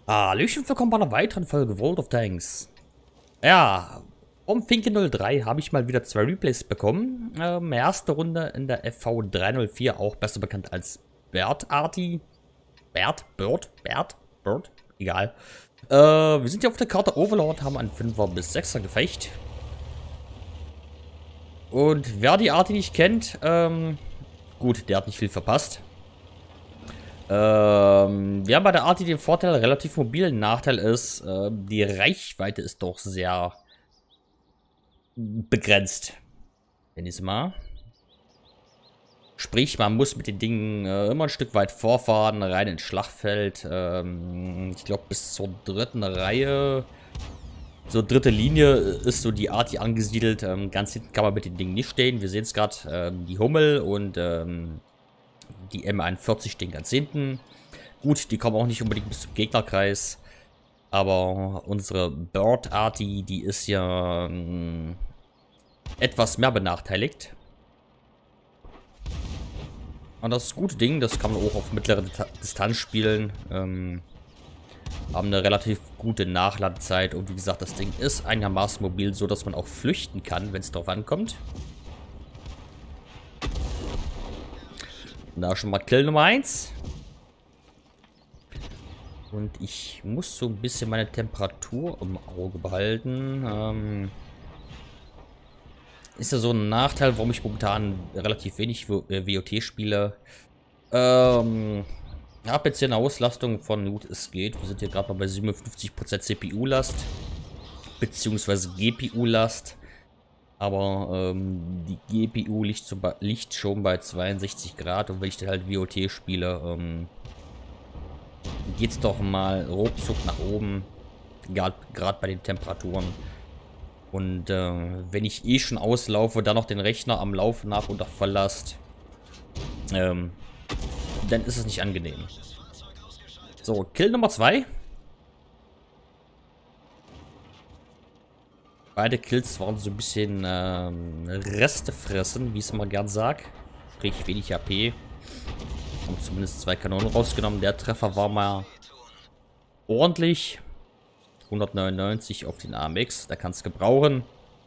Hallöchen, willkommen bei einer weiteren Folge World of Tanks. Ja, vom Finke03 habe ich mal wieder 2 Replays bekommen. Erste Runde in der FV 304, auch besser bekannt als Bird, egal. Wir sind hier auf der Karte Overlord, haben ein 5er bis 6er Gefecht. Und wer die Arti nicht kennt, gut, der hat nicht viel verpasst. Wir haben bei der Arti den Vorteil, relativ mobilen Nachteil ist, die Reichweite ist doch sehr begrenzt. Nenn ich es mal. Sprich, man muss mit den Dingen immer ein Stück weit vorfahren, rein ins Schlachtfeld. Ich glaube, bis zur dritten Reihe, so dritte Linie ist so die Arti angesiedelt. Ganz hinten kann man mit den Dingen nicht stehen. Wir sehen es gerade, die Hummel und die M41 stehen ganz hinten. Gut, die kommen auch nicht unbedingt bis zum Gegnerkreis. Aber unsere Bird-Arti, die ist ja etwas mehr benachteiligt. Und das gute Ding, das kann man auch auf mittlere Distanz spielen. Haben eine relativ gute Nachladezeit. Und wie gesagt, das Ding ist einigermaßen mobil, so dass man auch flüchten kann, wenn es drauf ankommt. Da schon mal Kill Nummer 1. Und ich muss so ein bisschen meine Temperatur im Auge behalten. Ist ja so ein Nachteil, warum ich momentan relativ wenig WOT spiele. Habe jetzt hier eine Auslastung von, gut, es geht. Wir sind hier gerade mal bei 57% CPU-Last. Beziehungsweise GPU-Last. Aber die GPU liegt schon bei 62 Grad. Und wenn ich dann halt WOT spiele, geht's doch mal ruckzuck nach oben. Gerade bei den Temperaturen. Und wenn ich eh schon auslaufe, dann noch den Rechner am Laufen habe unter Volllast, dann ist es nicht angenehm. So, Kill Nummer 2. Beide Kills waren so ein bisschen Reste fressen, wie ich es mal gern sag. Sprich, wenig HP. Und zumindest 2 Kanonen rausgenommen. Der Treffer war mal ordentlich. 199 auf den AMX, da kann es gebrauchen.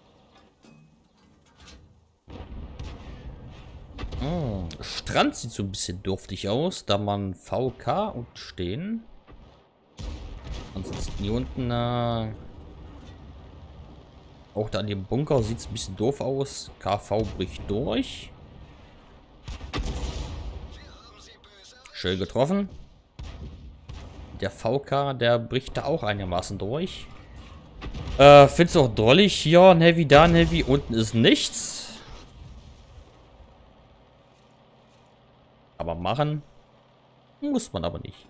Strand sieht so ein bisschen dürftig aus, da man VK und stehen. Ansonsten hier unten, auch da an dem Bunker sieht es ein bisschen doof aus. KV bricht durch. Schön getroffen. Der VK, der bricht da auch einigermaßen durch. Find's auch drollig. Hier ein Heavy, da ein Heavy. Unten ist nichts. Aber machen muss man aber nicht.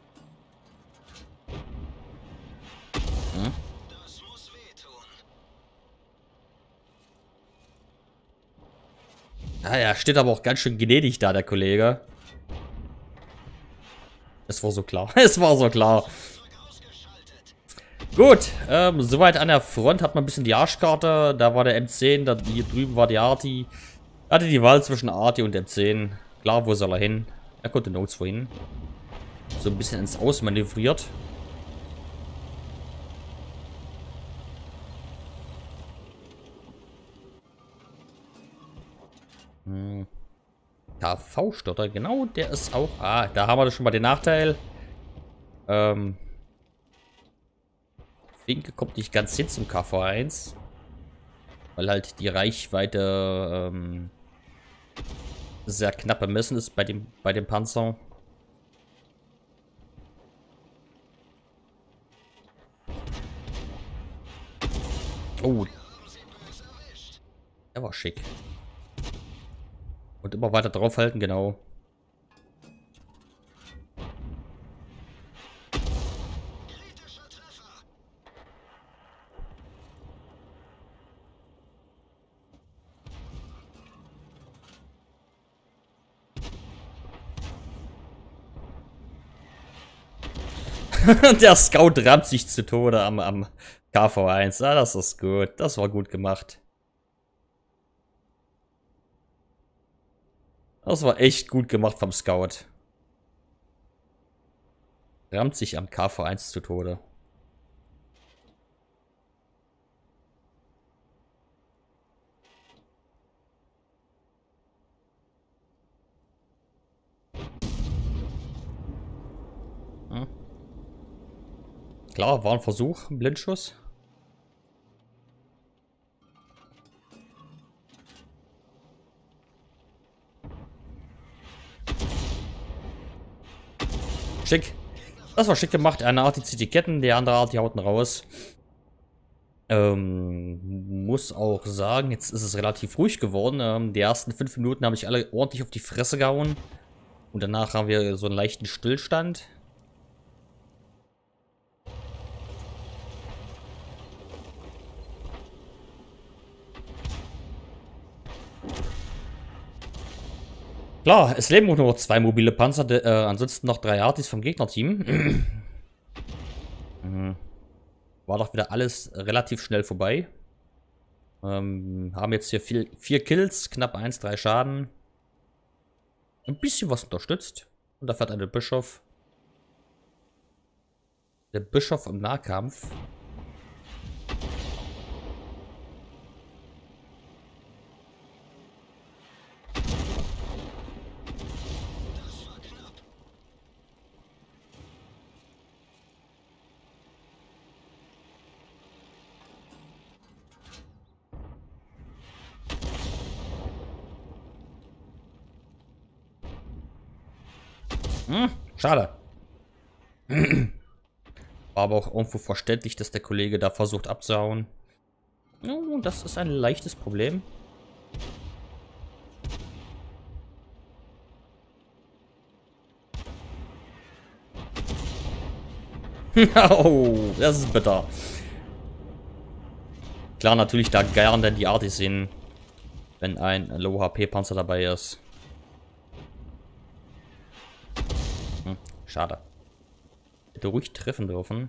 Hm? Naja, steht aber auch ganz schön gnädig da, der Kollege. Es war so klar. Es war so klar. Gut, soweit an der Front hat man ein bisschen die Arschkarte. Da war der M10, da hier drüben war die Arti. Er hatte die Wahl zwischen Arti und M10. Klar, wo soll er hin? Er konnte Notes vorhin. So ein bisschen ins Aus manövriert. KV-Stotter, genau, der ist auch. Ah, da haben wir schon mal den Nachteil. Finke kommt nicht ganz hin zum KV1. Weil halt die Reichweite sehr knapp bemessen ist bei dem Panzer. Oh. Der war schick. Und immer weiter draufhalten, genau. Der Scout rammt sich zu Tode am KV1. Ah, das ist gut. Das war gut gemacht. Das war echt gut gemacht vom Scout. Rammt sich am KV1 zu Tode. Hm. Klar, war ein Versuch, ein Blindschuss. Schick. Das war schick gemacht. Eine Art, die zieht die Ketten, die andere Art, die haut ihn raus. Muss auch sagen, jetzt ist es relativ ruhig geworden. Die ersten 5 Minuten habe ich alle ordentlich auf die Fresse gehauen. Und danach haben wir so einen leichten Stillstand. Klar, es leben auch nur 2 mobile Panzer, ansonsten noch 3 Artis vom Gegnerteam. War doch wieder alles relativ schnell vorbei. Haben jetzt hier 4 Kills, knapp 1,3 Schaden. Ein bisschen was unterstützt. Und da fährt eine Bischof. Der Bischof im Nahkampf. Schade. War aber auch irgendwo verständlich, dass der Kollege da versucht abzuhauen. Oh, das ist ein leichtes Problem. Oh, das ist bitter. Klar, natürlich da gern denn die Artis sehen, wenn ein Low-HP-Panzer dabei ist. Schade. Hätte ruhig treffen dürfen.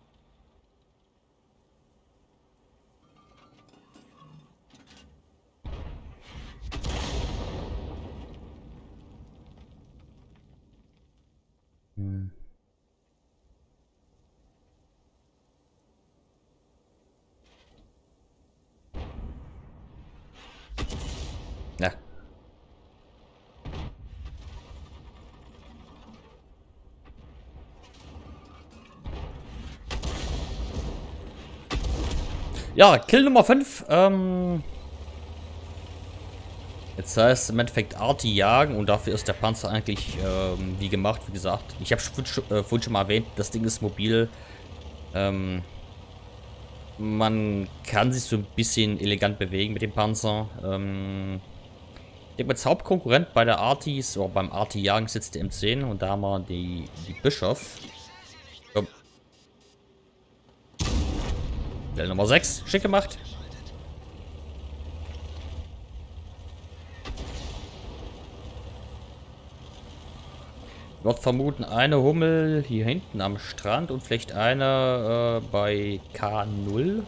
Ja. Ja, Kill Nummer 5. Jetzt heißt es im Endeffekt Arti jagen und dafür ist der Panzer eigentlich wie gemacht, wie gesagt. Ich habe vorhin schon mal erwähnt, das Ding ist mobil. Man kann sich so ein bisschen elegant bewegen mit dem Panzer. Ich denke, als Hauptkonkurrent bei der Artis, oder beim Arti-Jagen sitzt der M10 und da haben wir die Bischof. Welle Nummer 6, schick gemacht. Ich würde vermuten, eine Hummel hier hinten am Strand und vielleicht eine bei K0.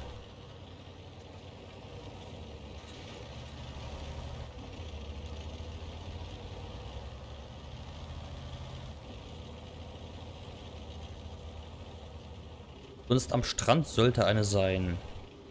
Sonst am Strand sollte eine sein.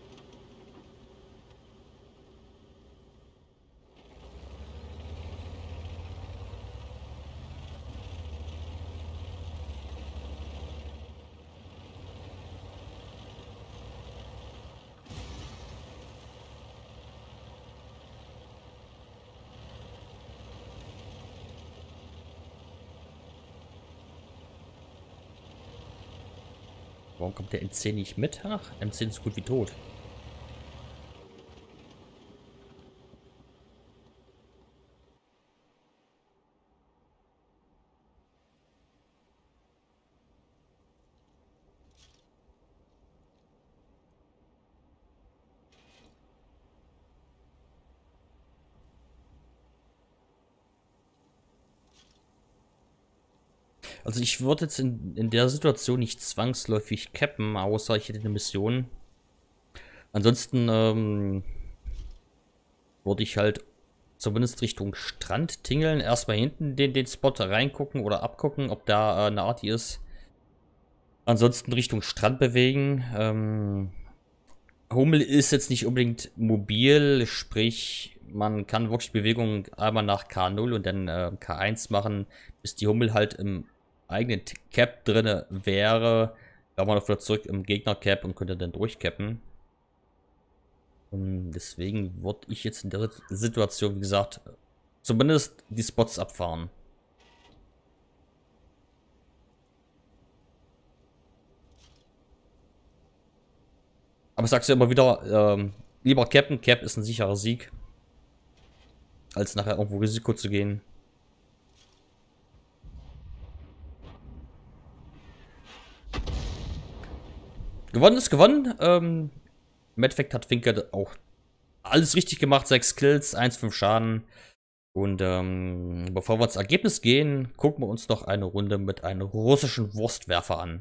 Warum kommt der M10 nicht mit? Ach, M10 ist so gut wie tot. Also ich würde jetzt in der Situation nicht zwangsläufig cappen, außer ich hätte eine Mission. Ansonsten würde ich halt zumindest Richtung Strand tingeln. Erstmal hinten den Spot reingucken oder abgucken, ob da eine Arti ist. Ansonsten Richtung Strand bewegen. Hummel ist jetzt nicht unbedingt mobil, sprich, man kann wirklich Bewegungen einmal nach K0 und dann K1 machen, bis die Hummel halt im eigenen Cap drinne wäre. Da man wieder zurück im Gegner-Cap und könnte dann durchcappen. Und deswegen würde ich jetzt in der Situation, wie gesagt, zumindest die Spots abfahren. Aber ich sag's ja immer wieder, lieber cappen. Cap ist ein sicherer Sieg, als nachher irgendwo Risiko zu gehen. Gewonnen ist gewonnen. Im Endeffekt hat Finke auch alles richtig gemacht. 6 Kills, 1,5 Schaden. Und bevor wir ins Ergebnis gehen, gucken wir uns noch eine Runde mit einem russischen Wurstwerfer an.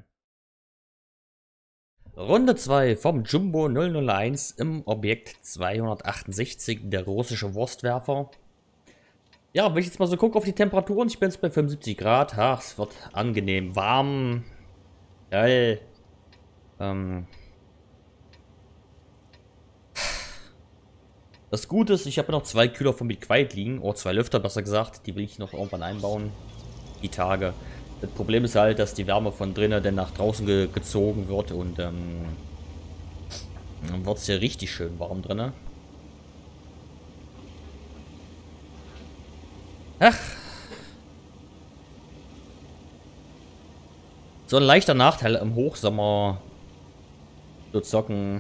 Runde 2 vom Jumbo 001 im Objekt 268, der russische Wurstwerfer. Ja, wenn ich jetzt mal so gucke auf die Temperaturen, ich bin jetzt bei 75 Grad. Ha, es wird angenehm warm. Geil. Das Gute ist, ich habe noch 2 Kühler von Be Quiet liegen, oder 2 Lüfter besser gesagt, die will ich noch irgendwann einbauen, die Tage. Das Problem ist halt, dass die Wärme von drinnen dann nach draußen gezogen wird und dann wird es hier richtig schön warm drinnen. Ach. So ein leichter Nachteil im Hochsommer zu zocken.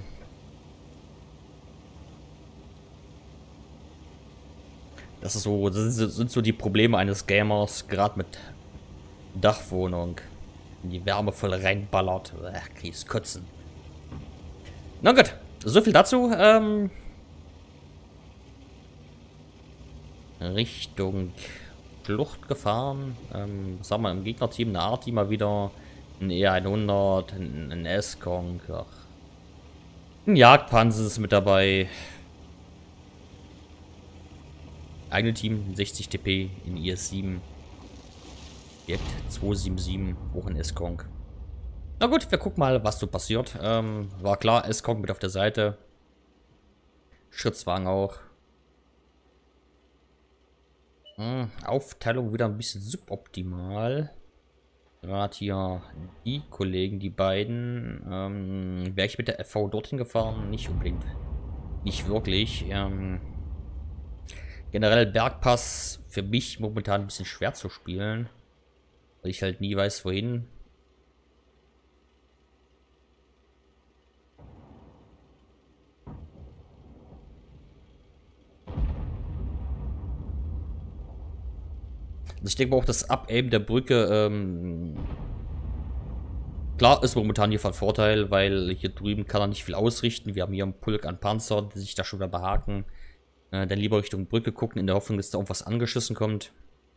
Das sind so die Probleme eines Gamers, gerade mit Dachwohnung. In die Wärme voll reinballert. Kriegst Kotzen. Na gut, so viel dazu. Richtung Schlucht gefahren. Was haben wir im Gegnerteam? Eine Arti mal wieder. Ein E100, ein S-Kong. Ein Jagdpanzer ist mit dabei. Eigene Team 60 TP in IS-7. Objekt 277, auch in S-Kong. Na gut, wir gucken mal, was so passiert. War klar, S-Kong mit auf der Seite. Schrittwagen auch. Aufteilung wieder ein bisschen suboptimal. Gerade hier die Kollegen, die beiden. Wäre ich mit der FV dorthin gefahren? Nicht unbedingt. Nicht wirklich. Generell Bergpass für mich momentan ein bisschen schwer zu spielen. Weil ich halt nie weiß, wohin. Also ich denke mal auch, das Abaimen der Brücke, klar ist momentan hier von Vorteil, weil hier drüben kann er nicht viel ausrichten. Wir haben hier einen Pulk an Panzer, die sich da schon wieder behaken. Dann lieber Richtung Brücke gucken, in der Hoffnung, dass da irgendwas angeschissen kommt.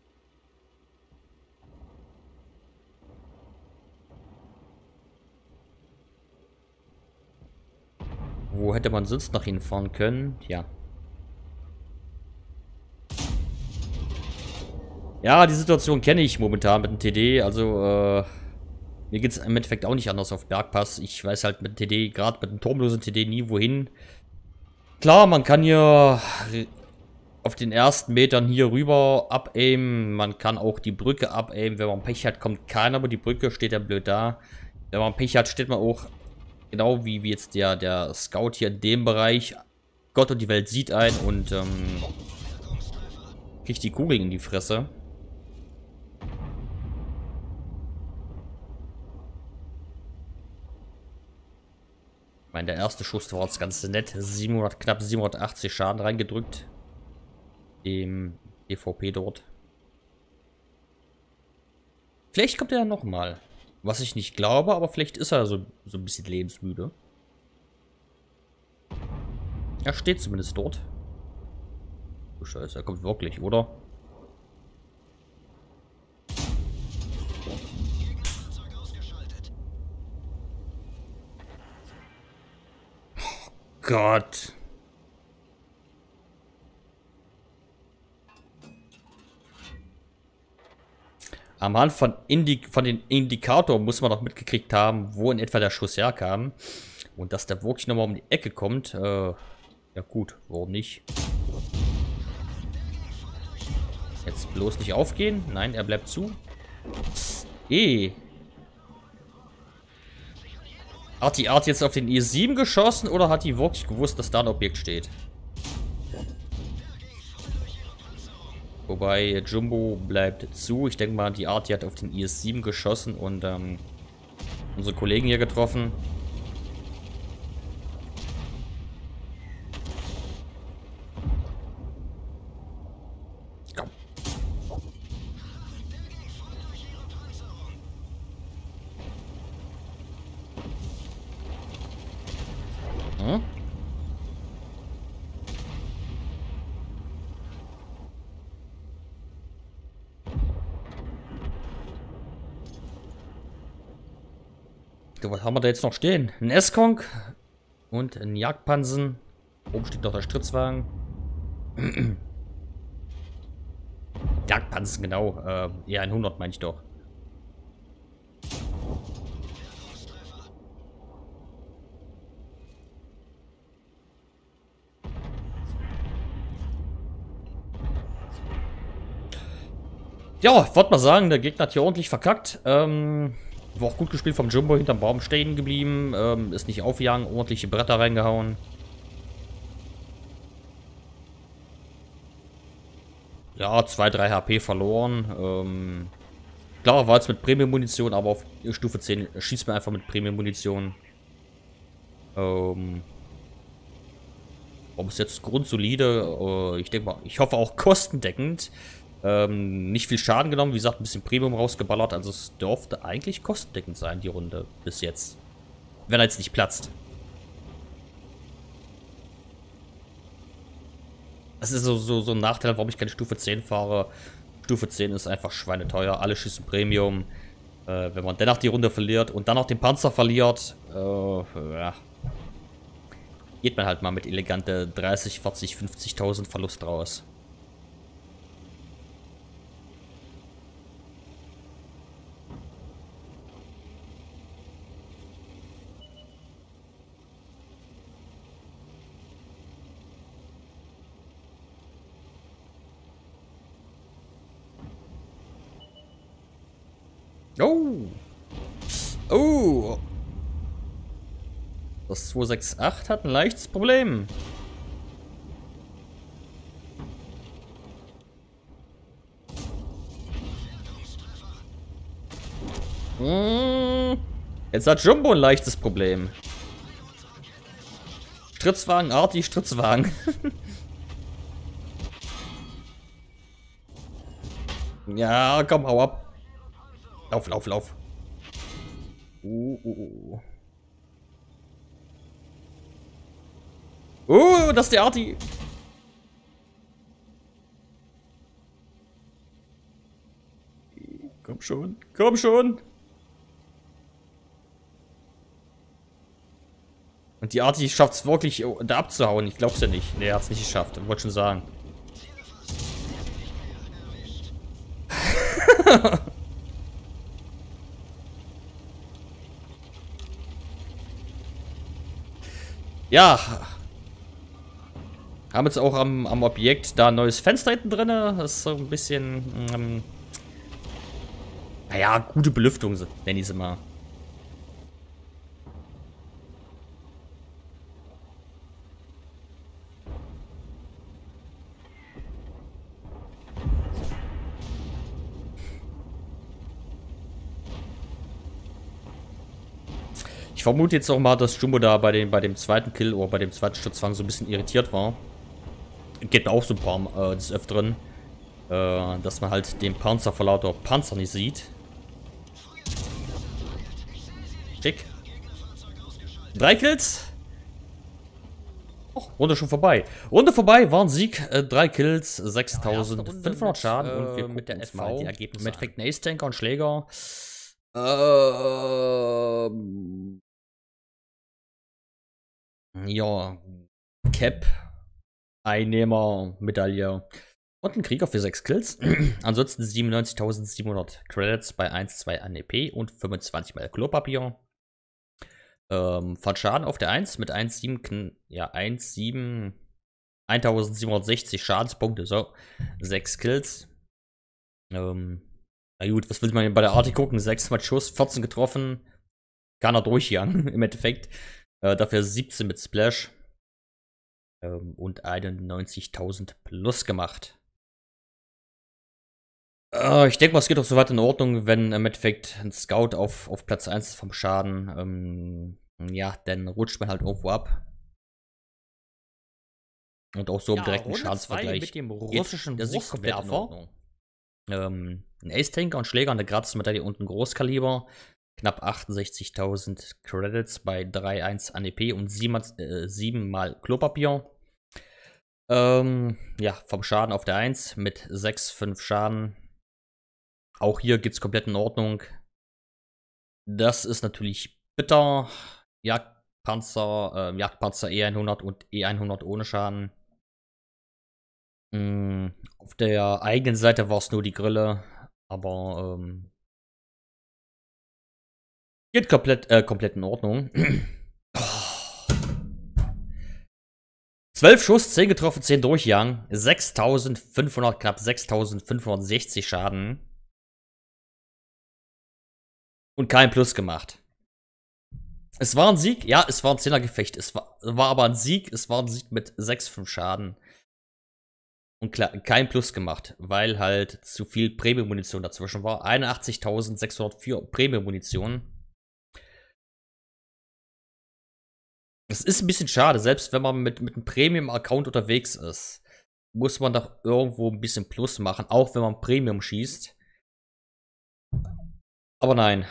Wo hätte man sonst noch hinfahren können? Ja. Ja, die Situation kenne ich momentan mit dem TD. Also, mir geht es im Endeffekt auch nicht anders auf Bergpass. Ich weiß halt mit dem TD, gerade mit dem turmlosen TD, nie wohin. Klar, man kann hier auf den ersten Metern hier rüber abaimen. Man kann auch die Brücke abaimen. Wenn man Pech hat, kommt keiner, aber die Brücke steht ja blöd da. Wenn man Pech hat, steht man auch, genau wie jetzt der Scout hier in dem Bereich. Gott und die Welt sieht ein und kriegt die Kugeln in die Fresse. Ich meine, der erste Schuss war jetzt ganz nett. Knapp 780 Schaden reingedrückt. Dem EVP dort. Vielleicht kommt er ja nochmal. Was ich nicht glaube, aber vielleicht ist er so ein bisschen lebensmüde. Er steht zumindest dort. Oh Scheiße, er kommt wirklich, oder? Oh Gott. Anhand von den Indikatoren muss man doch mitgekriegt haben, wo in etwa der Schuss herkam. Und dass der wirklich nochmal um die Ecke kommt, ja gut, warum nicht? Jetzt bloß nicht aufgehen. Nein, er bleibt zu. Hat die Art jetzt auf den I7 geschossen oder hat die wirklich gewusst, dass da ein Objekt steht? Wobei Jumbo bleibt zu. Ich denke mal, die Art, die hat auf den IS-7 geschossen und unsere Kollegen hier getroffen. Komm. Hm? So, was haben wir da jetzt noch stehen? Ein S-Kong und ein Jagdpansen. Oben steht noch der Stritzwagen. Jagdpansen, genau. Ja, 100 meine ich doch. Ja, wollte mal sagen, der Gegner hat hier ordentlich verkackt. War auch gut gespielt vom Jumbo, hinterm Baum stehen geblieben. Ist nicht aufgegangen, ordentliche Bretter reingehauen. Ja, 2-3 HP verloren. Klar, war jetzt mit Premium-Munition, aber auf Stufe 10 schießt man einfach mit Premium-Munition. Aber ist jetzt grundsolide. Ich denke mal, ich hoffe auch kostendeckend. Nicht viel Schaden genommen, wie gesagt, ein bisschen Premium rausgeballert. Also es dürfte eigentlich kostendeckend sein, die Runde bis jetzt. Wenn er jetzt nicht platzt. Das ist so ein Nachteil, warum ich keine Stufe 10 fahre. Stufe 10 ist einfach schweineteuer. Alle schießen Premium. Wenn man dennoch die Runde verliert und dann auch den Panzer verliert, ja, geht man halt mal mit elegante 30, 40, 50.000 Verlust raus. Oh! Oh! Das 268 hat ein leichtes Problem. Jetzt hat Jumbo ein leichtes Problem. Stritzwagen, Arti, Stritzwagen. Ja, komm, hau ab. Lauf, lauf, lauf. Das ist der Arti. Komm schon, komm schon. Und die Arti schafft es wirklich, da abzuhauen. Ich glaub's ja nicht. Nee, er hat's nicht geschafft. Wollte schon sagen. Ja. Haben jetzt auch am Objekt da ein neues Fenster hinten drin. Das ist so ein bisschen, naja, gute Belüftung, nenne ich sie mal. Ich vermute jetzt auch mal, dass Jumbo da bei dem zweiten Kill oder bei dem zweiten Sturzfang so ein bisschen irritiert war. Geht mir auch so ein paar des Öfteren, dass man halt den Panzer vor lauter Panzer nicht sieht. Schick. 3 Kills. Oh, Runde schon vorbei. Runde vorbei, war ein Sieg. 3 Kills, 6500 Schaden und wir mit der FV die Ergebnisse mit Fake Ace Tanker und Schläger. Ja, Cap, Einnehmer, Medaille. Und ein Krieger für 6 Kills. Ansonsten 97.700 Credits bei 1,2 an EP und 25 mal Klopapier. Von Schaden auf der 1 mit 1,7, ja, 1,7, 1760 Schadenspunkte, so, 6 Kills. Na gut, was will man bei der Arti gucken? 6 mal Schuss, 14 getroffen, kann er durchjagen, im Endeffekt. Dafür 17 mit Splash. Und 91.000 plus gemacht. Ich denke mal, es geht auch soweit in Ordnung, wenn im Endeffekt ein Scout auf Platz 1 ist vom Schaden. Ja, dann rutscht man halt irgendwo ab. Und auch so im direkten Schadensvergleich. Mit dem russischen Wurstwerfer. Ein Ace-Tanker und Schläger, eine Gratis-Medaille und ein Großkaliber. Knapp 68.000 Credits bei 3,1 an EP und 7 mal Klopapier. Ja, vom Schaden auf der 1 mit 6,5 Schaden. Auch hier geht's komplett in Ordnung. Das ist natürlich bitter. Jagdpanzer E100 und E100 ohne Schaden. Auf der eigenen Seite war es nur die Grille, aber geht komplett in Ordnung. 12 Schuss, 10 getroffen, 10 durchjagen, 6.500, knapp 6.560 Schaden. Und kein Plus gemacht. Es war ein Sieg, ja, es war ein 10er-Gefecht. Es war aber ein Sieg, es war ein Sieg mit 6,5 Schaden. Und klar, kein Plus gemacht, weil halt zu viel Premium-Munition dazwischen war. 81.604 Premium-Munition. Das ist ein bisschen schade, selbst wenn man mit einem Premium-Account unterwegs ist, muss man doch irgendwo ein bisschen Plus machen, auch wenn man Premium schießt. Aber nein.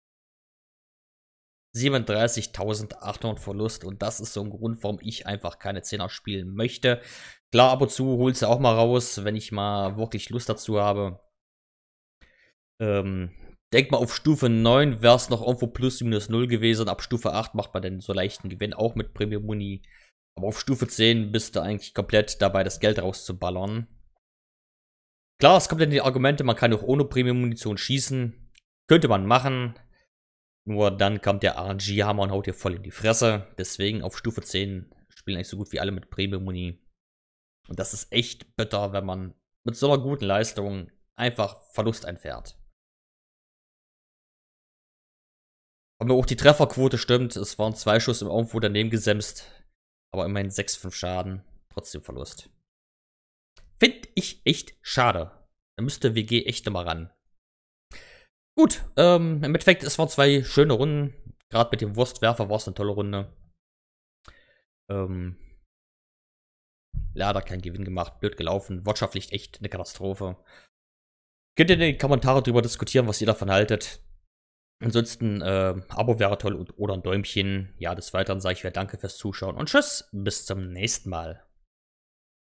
37.800 Verlust und das ist so ein Grund, warum ich einfach keine 10er spielen möchte. Klar, ab und zu holst du auch mal raus, wenn ich mal wirklich Lust dazu habe. Denk mal, auf Stufe 9 wäre es noch irgendwo plus minus 0 gewesen. Ab Stufe 8 macht man dann so leichten Gewinn, auch mit Premium Muni. Aber auf Stufe 10 bist du eigentlich komplett dabei, das Geld rauszuballern. Klar, es kommt dann die Argumente, man kann auch ohne Premium Munition schießen. Könnte man machen. Nur dann kommt der RNG-Hammer und haut dir voll in die Fresse. Deswegen auf Stufe 10 spielen eigentlich so gut wie alle mit Premium Muni. Und das ist echt bitter, wenn man mit so einer guten Leistung einfach Verlust einfährt. Aber auch die Trefferquote stimmt. Es waren 2 Schuss irgendwo daneben gesemst. Aber immerhin 6,5 Schaden. Trotzdem Verlust. Finde ich echt schade. Da müsste WG echt nochmal ran. Gut, im Endeffekt, es waren 2 schöne Runden. Gerade mit dem Wurstwerfer war es eine tolle Runde. Leider kein Gewinn gemacht, blöd gelaufen. Wirtschaftlich echt eine Katastrophe. Könnt ihr in den Kommentaren drüber diskutieren, was ihr davon haltet. Ansonsten, Abo wäre toll oder ein Däumchen. Ja, des Weiteren sage ich wieder danke fürs Zuschauen und tschüss, bis zum nächsten Mal.